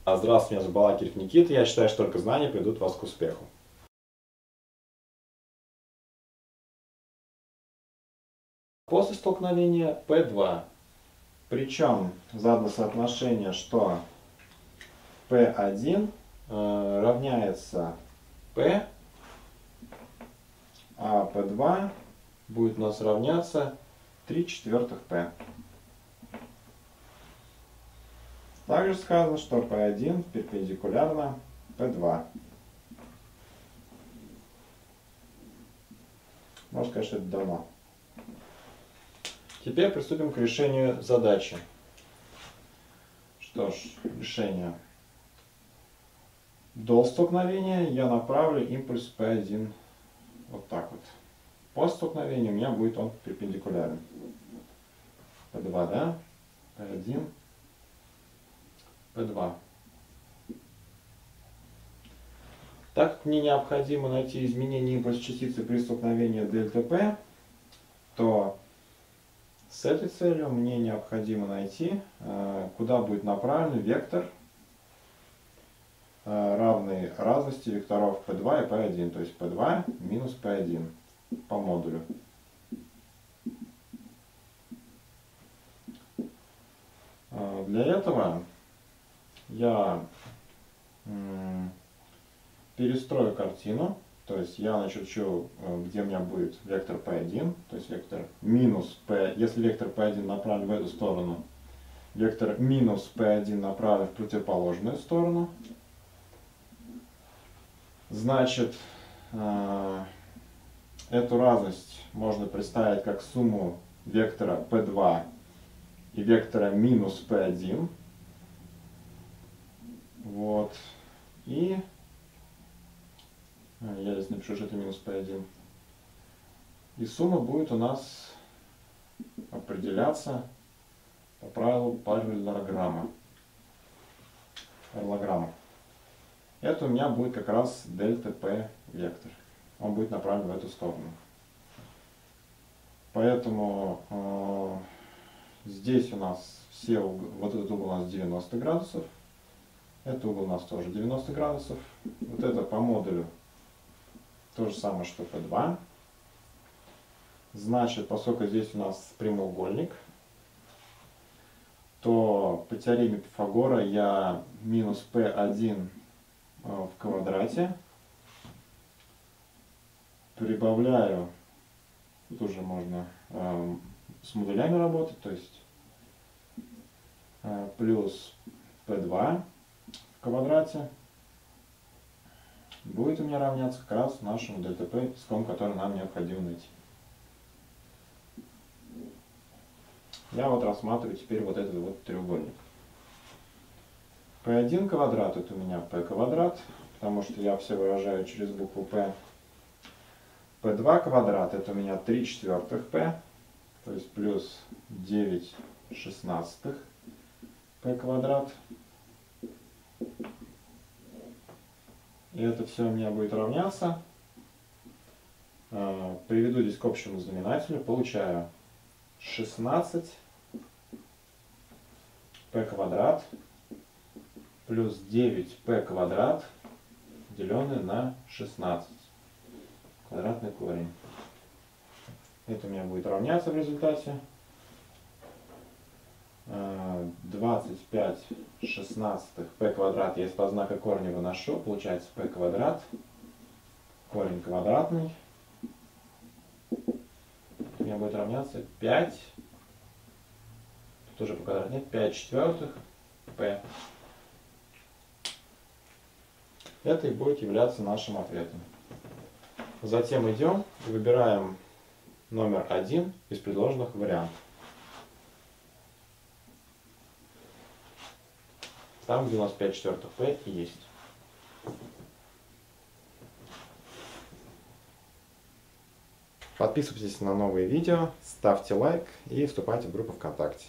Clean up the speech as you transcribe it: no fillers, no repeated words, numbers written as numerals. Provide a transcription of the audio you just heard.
Здравствуйте, меня зовут Балакиров Никита. Я считаю, что только знания приведут вас к успеху. После столкновения P2. Причем задано соотношение, что P1 равняется P, а P2 будет у нас равняться 3/4 P. Также сказано, что P1 перпендикулярно P2. Можно сказать, что это дано. Теперь приступим к решению задачи. Что ж, решение. До столкновения я направлю импульс P1 вот так вот. После столкновения у меня будет он перпендикулярен. P2, да? P1, P2. Так как мне необходимо найти изменение импульса частицы при столкновении дельта P, то с этой целью мне необходимо найти, куда будет направлен вектор, равный разности векторов P2 и P1, то есть P2 минус P1 по модулю. Для этого я перестрою картину, то есть я начерчу, где у меня будет вектор P1, то есть вектор минус P, если вектор P1 направлен в эту сторону, вектор минус P1 направлен в противоположную сторону. Значит, эту разность можно представить как сумму вектора P2 и вектора минус P1. Вот. И я здесь напишу, что это минус P1. И сумма будет у нас определяться по правилу параллелограмма. Это у меня будет как раз дельта P вектор. Он будет направлен в эту сторону. Поэтому здесь у нас вот этот угол у нас 90 градусов. Этот угол у нас тоже 90 градусов. Вот это по модулю то же самое, что P2. Значит, поскольку здесь у нас прямоугольник, то по теореме Пифагора я минус P1 в квадрате прибавляю, тут уже можно с модулями работать, то есть плюс P2 в квадрате будет у меня равняться как раз нашему дельта P, который нам необходимо найти. Я вот рассматриваю теперь вот этот вот треугольник. P1 квадрат это у меня P квадрат, потому что я все выражаю через букву P. P2 квадрат это у меня 3/4 P, то есть плюс 9/16 P квадрат. И это все у меня будет равняться. Приведу здесь к общему знаменателю. Получаю 16 P квадрат плюс 9 P квадрат, деленное на 16. Квадратный корень. Это у меня будет равняться в результате. 25/16 P квадрат я из-под знака корня выношу. Получается P квадрат. Корень квадратный. У меня будет равняться 5. Тоже по квадрату нет. 5/4 P. Это и будет являться нашим ответом. Затем идем и выбираем номер 1 из предложенных вариантов. Там, где у нас 5/4 P и есть. Подписывайтесь на новые видео, ставьте лайк и вступайте в группу ВКонтакте.